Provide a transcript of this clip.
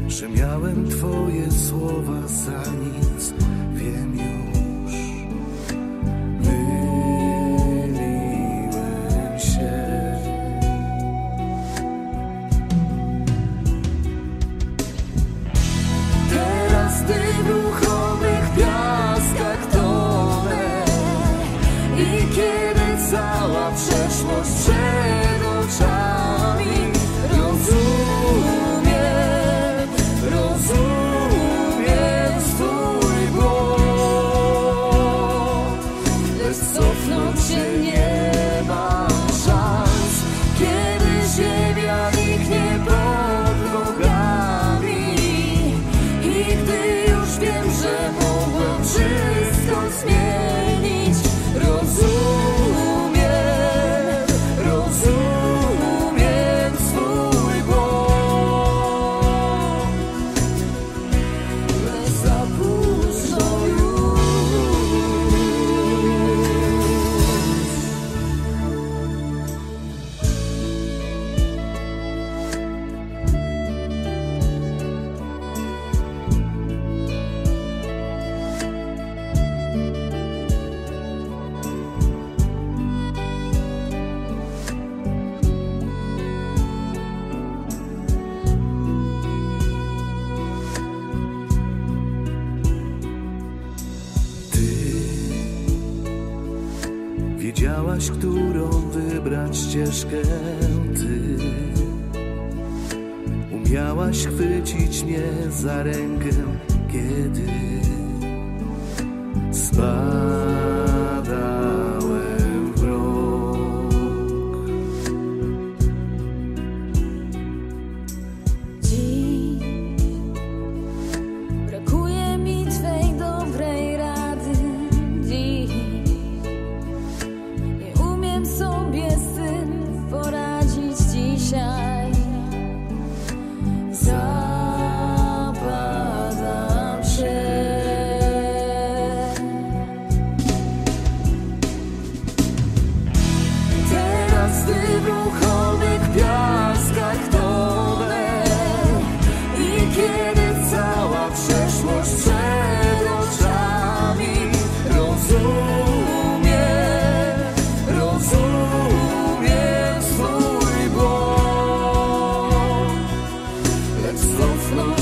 że miałem twoje słowa za nic. Wiem już, myliłem się. Teraz ty w ruchomych piaskach tonę i kiedy cała przeszłość przed oczami, rozumiem swój błąd, lecz cofnąć się nie ma szans, kiedy ziemia niknie pod nogami i gdy już wiem, że mogłem wszystko zmienić. Rozumiem swój błąd, lecz za późno już. Wiedziałaś, którą wybrać ścieżkę ty. Umiałaś chwycić mnie za rękę, kiedy spadałem w rok. Dziś brakuje mi twej dobrej rady. Dziś nie umiem sobie z tym poradzić dzisiaj. Zapadam się. Teraz ty w ruchomych piaskach tonę i kiedy cała przeszłość przed oczami, rozumiem swój błąd, lecz cofnąć